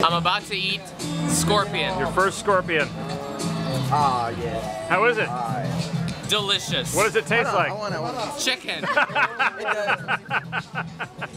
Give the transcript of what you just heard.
I'm about to eat scorpion. Your first scorpion. Ah, yeah. How is it? Delicious. What does it taste like? Chicken. It does.